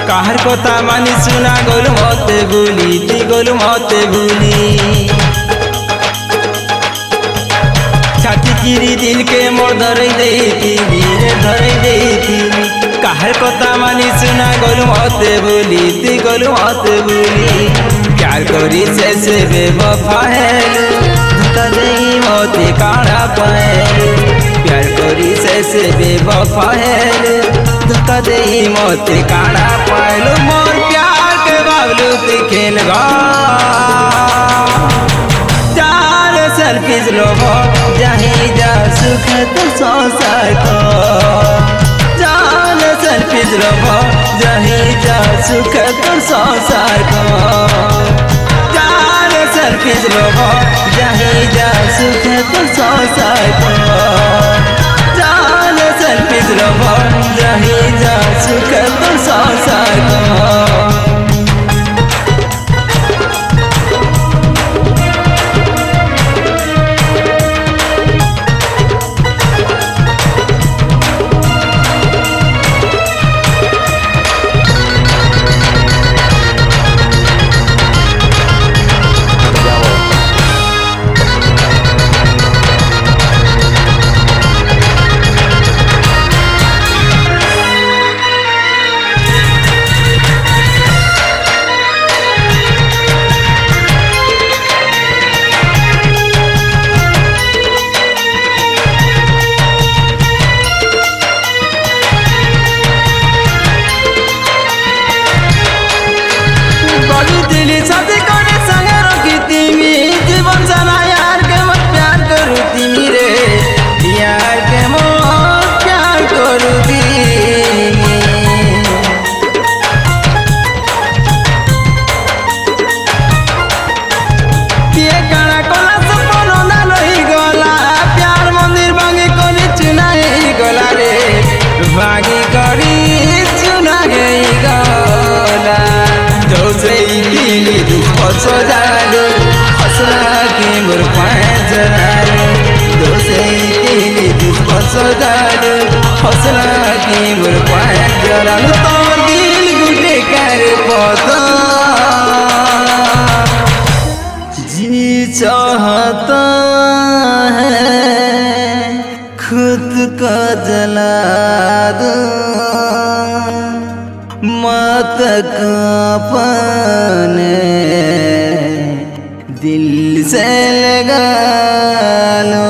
काहर कथा मानी सुना गोलू मते भूली ती गोलू मते भूली छाती चिरी दिल के मोर धरई देती रे धरई देती काहर कथा मानी सुना गोलू मते भूली ती गोलू मते भूली प्यार करी से बेवफा है धोखा देई मते काढ़ा पाए प्यार करी से बेवफा है धोखा देई मते काढ़ा पाए मोर प्यार के बाबलू ती खेल गा चार सेल्फीज लोगो जहीं जा सुख तो संसार को चार सेल्फीज लोगो जहीं जा सुख तो संसार को चार सेल्फीज लोगो जहीं जा सुख तो संसार को चार सेल्फीज लोगो जहीं जा सुख तो संसार को भागी करी चुना गई गला जो से दिली दुख सजालो हसला के मोर पांजरा जो से दिली दुख सजालो हसला के मोर पांजरा तो दिल गुटे कर पता जी चाहता है खुद का जला दो मत अपने दिल से लगा लो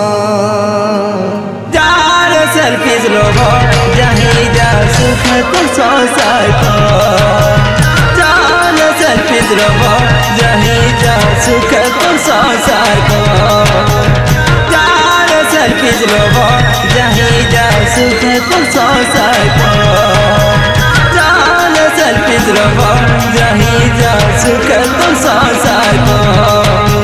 चार सेल्फीज लोगो जहीं जा सुख तो संसार को चार सेल्फीज लोगो जहीं जा सुख तो संसार को सेल्फीज लोगो जहीं जा सुख तो संसार को जान सेल्फीज लोगो जहीं जा सुख तो संसार को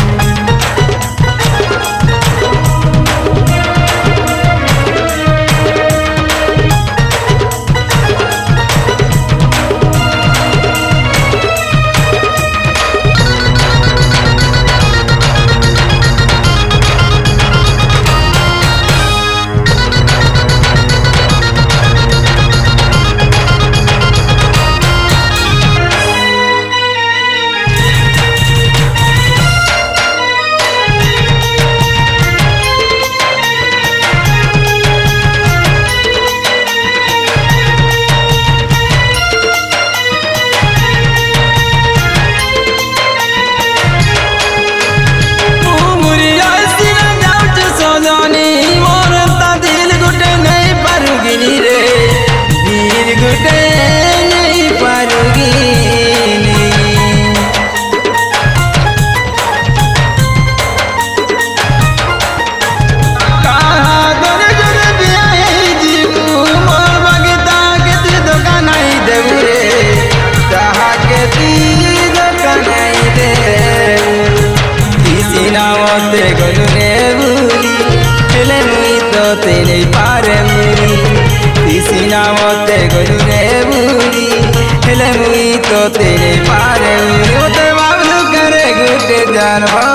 तेरे पारे मुरी तीसिना मते गलु रे मुरी हेले मुई तो तेरे पारे मुरी ओते बाबलू करे गुटे जानवा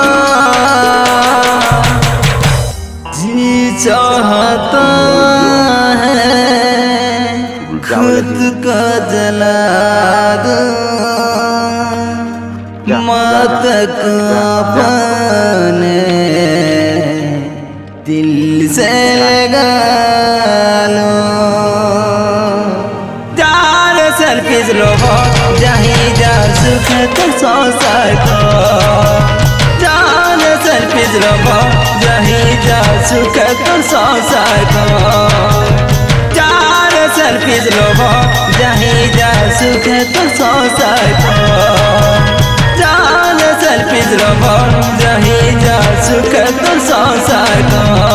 जी चाहता है खुद को जला दो मौत को अपने दिल से लगा लो जान सेल्फिश लोगो जहीं जा सुख तो संसार को जान सेल्फिश लोगो जहीं जा सुख तो संसार को जान सेल्फिश लोगो जहीं जा सुख तो संसार को जान सेल्फिश लोगो जहीं जा सुख तो संसार को।